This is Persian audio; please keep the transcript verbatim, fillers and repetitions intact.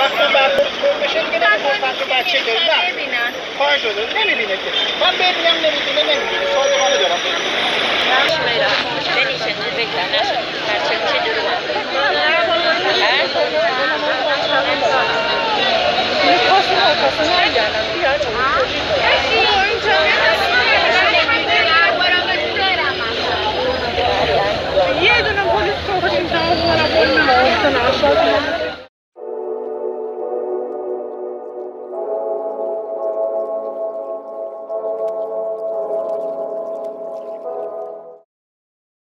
وقتی برخورد طور بشه دیگه نمی‌خواستن تو بچه داری نه ببینن خواهش شده نمیبینه که من ببینم نمیبینه نمیبینه صادقانه دارم Şöyle, ben içinde bekler. Her şey bir şey durum. Kasın arkasına geldim. یه دونه پلیس تو خوشیم تمام کنم.